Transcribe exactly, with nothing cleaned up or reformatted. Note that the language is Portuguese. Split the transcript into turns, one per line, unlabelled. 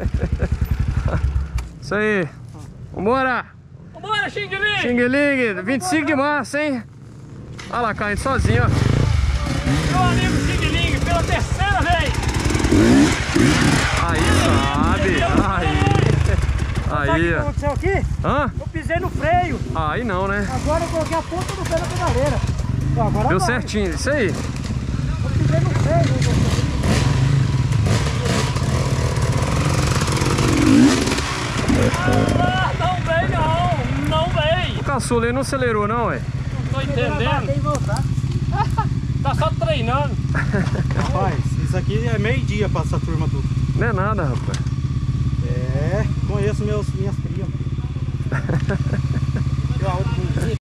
Isso aí. Vambora!
Vambora, Xing Ling!
Xing Ling, vinte e cinco de março, hein? Olha lá, caindo sozinho, ó.
Meu amigo Xing Ling, pela terceira vez!
Aí sabe! Aí!
Sabe o
Aí,
que
ó.
aconteceu aqui?
Hã?
Eu pisei no freio.
Aí não, né?
Agora eu coloquei a ponta do pé na pedaleira. Ó, agora
Deu
vai.
certinho, isso aí.
Eu pisei no freio.
Ah, não vem não! Não vem!
O caçula ele não acelerou não, ué.
Não tô entendendo. Tá só treinando.
Rapaz, isso aqui é meio dia pra essa turma tudo.
Não é nada, rapaz.
É, conheço meus, minhas primas.